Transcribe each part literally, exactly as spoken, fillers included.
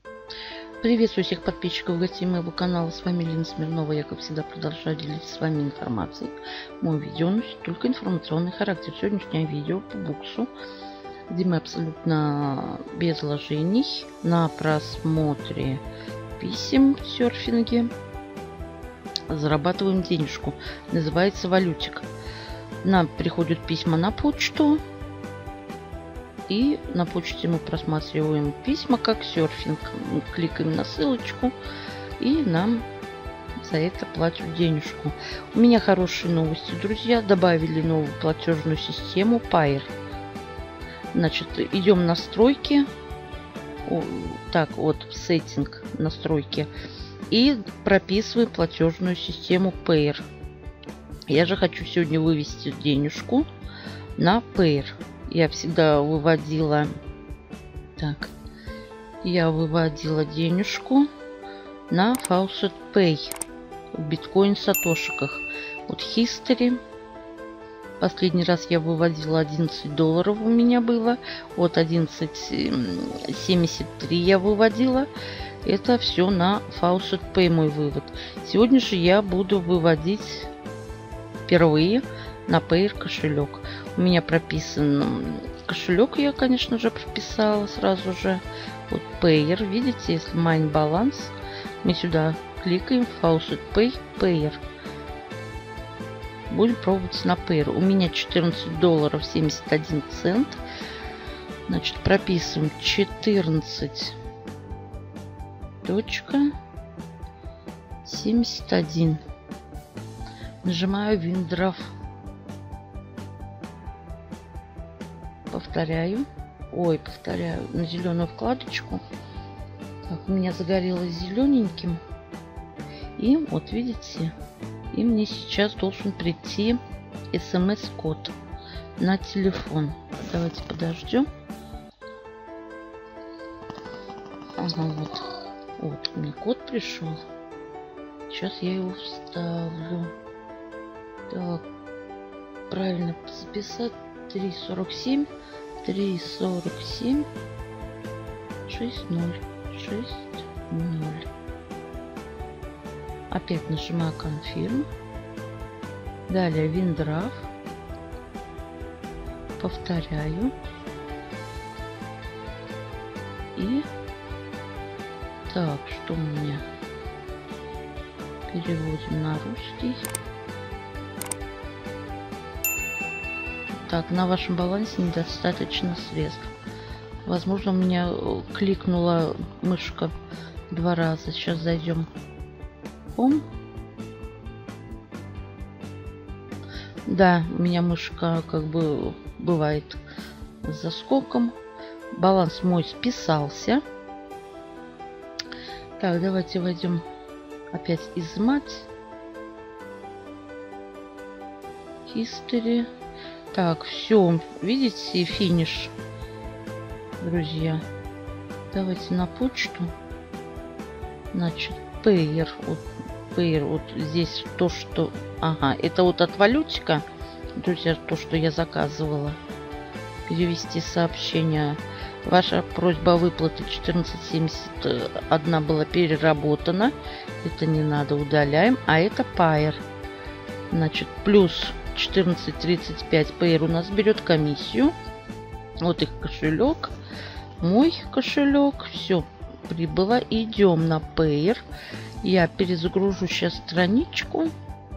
Приветствую всех подписчиков гостей моего канала. С вами Лена Смирнова. Я, как всегда, продолжаю делиться с вами информацией. Мой видео носит только информационный характер. Сегодняшнее видео по буксу, где мы абсолютно без вложений на просмотре писем в серфинге зарабатываем денежку. Называется валютик. Нам приходят письма на почту. И на почте мы просматриваем письма как серфинг. Мы кликаем на ссылочку и нам за это платят денежку. У меня хорошие новости, друзья. Добавили новую платежную систему Payeer. Значит, идем в настройки. Так, вот в сеттинг настройки. И прописываем платежную систему Payeer. Я же хочу сегодня вывести денежку на Payeer. Я всегда выводила, так, я выводила денежку на Faucet Pay в биткоин сатошиках. Вот History. Последний раз я выводила одиннадцать долларов у меня было. Вот одиннадцать семьдесят три я выводила. Это все на Faucet Pay мой вывод. Сегодня же я буду выводить впервые на Payeer кошелек. У меня прописан кошелек, я, конечно же, прописала сразу же. Вот Payeer, видите, если Mine Balance, мы сюда кликаем, Faucet Pay, Payeer. Будем пробовать на Payeer. У меня четырнадцать долларов семьдесят один цент. Значит, прописываем четырнадцать точка семьдесят один. Нажимаю Winddraw. Повторяю. Ой, повторяю. На зеленую вкладочку. Так, у меня загорелось зелененьким. И вот видите, и мне сейчас должен прийти смс-код на телефон. Давайте подождем. Ага, вот. Вот, мне код пришел. Сейчас я его вставлю. Так, правильно записать. три сорок семь, три сорок семь, шесть ноль, шесть ноль. Опять нажимаю Confirm. Далее Winddraw. Повторяю. И так, что у меня? Переводим на русский. Так, на вашем балансе недостаточно средств. Возможно, у меня кликнула мышка два раза. Сейчас зайдем. Home. Да, у меня мышка как бы бывает с заскоком. Баланс мой списался. Так, давайте войдем опять изымать. History. Так, все, видите, финиш, друзья. Давайте на почту. Значит, Payeer, вот, Payeer, вот здесь то, что, ага, это вот от валютика, друзья, то, что я заказывала. Перевести сообщение. Ваша просьба о выплате четырнадцать семьдесят один была переработана. Это не надо, удаляем. А это Payeer. Значит, плюс четырнадцать тридцать пять. Payeer у нас берет комиссию. Вот их кошелек. Мой кошелек. Все, прибыло. Идем на Payeer. Я перезагружу сейчас страничку.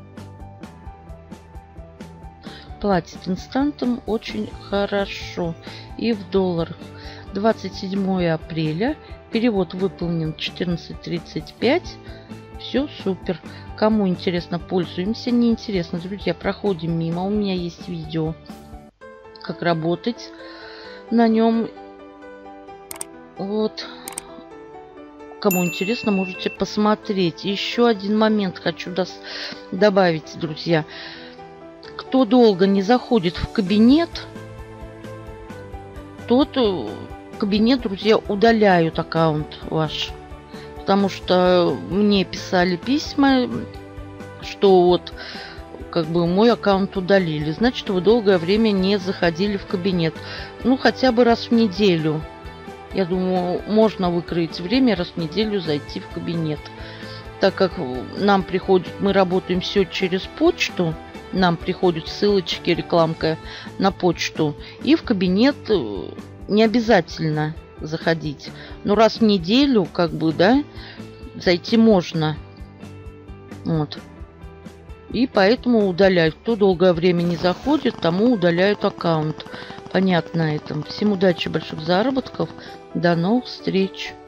Платит инстантом очень хорошо. И в долларах. двадцать седьмое апреля. Перевод выполнен четырнадцать тридцать пять. Все супер. Кому интересно, пользуемся. Не интересно, друзья, проходим мимо. У меня есть видео, как работать на нем. Вот. Кому интересно, можете посмотреть. Еще один момент хочу добавить, друзья. Кто долго не заходит в кабинет, тот кабинет, друзья, удаляют аккаунт ваш. Потому что мне писали письма, что вот как бы мой аккаунт удалили. Значит, вы долгое время не заходили в кабинет. Ну, хотя бы раз в неделю. Я думаю, можно выкроить время, раз в неделю зайти в кабинет. Так как нам приходит, мы работаем все через почту, нам приходят ссылочки, рекламка на почту. И в кабинет не обязательно заходить. Но раз в неделю, как бы, да, зайти можно. Вот. И поэтому удаляют. Кто долгое время не заходит, тому удаляют аккаунт. Понятно это. Всем удачи, больших заработков. До новых встреч.